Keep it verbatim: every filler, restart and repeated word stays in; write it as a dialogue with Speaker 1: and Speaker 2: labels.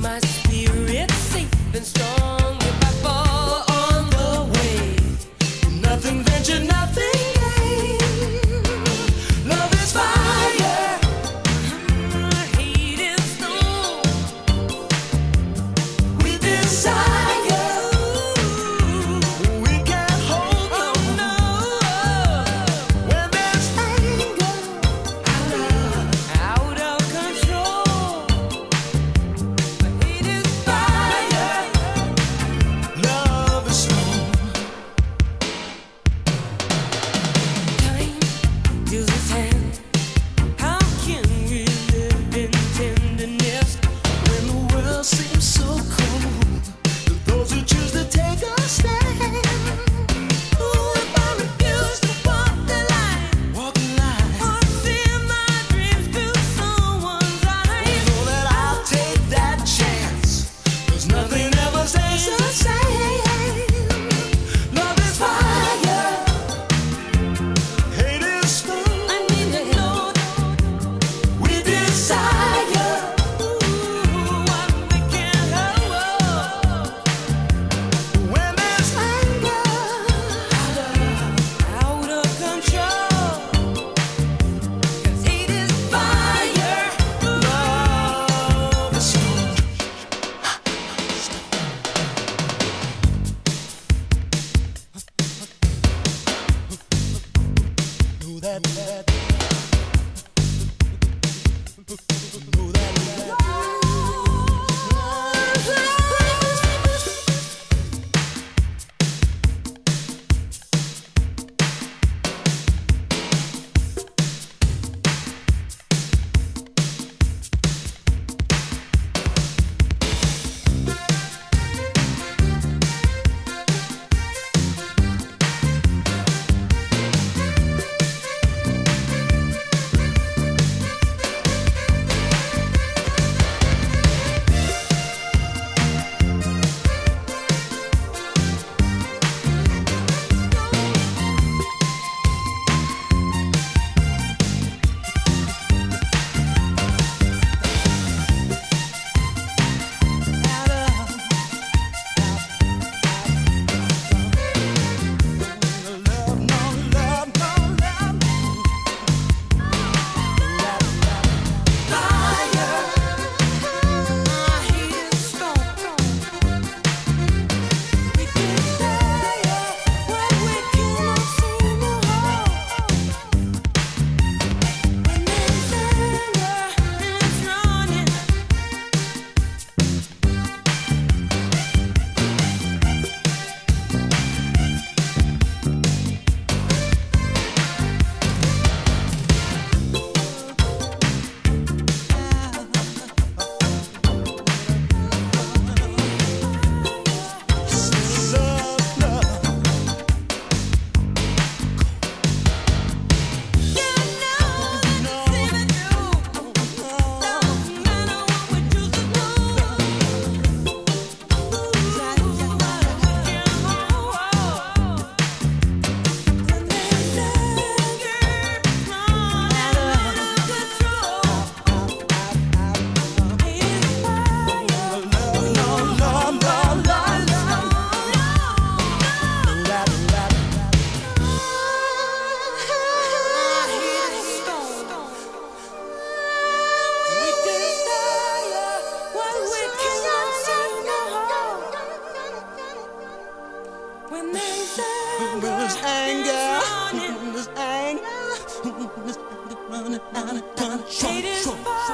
Speaker 1: my spirit safe and strong. If I fall on the way, nothing venture, nothing gain. Love is fire, hate is stone. We desire, we can't hold no no. When there's anger, out of control. But hate is fire, love is strong. Time deals its hand. How can we live in tenderness when the world seems so cold? To those who choose to take a stand. Ooh, if I refuse to walk the line, walk the line, or fear my dreams to someone's eyes, know that I'll take that chance. 'Cause nothing ever stays the same. Love is fire, hate is stone. I need to know we desire, ooh, what we can't hold. When there's anger, out of control. 'Cause hate is fire, love is strong. Know that, that, know that, there's anger, there's anger, there's running out of control.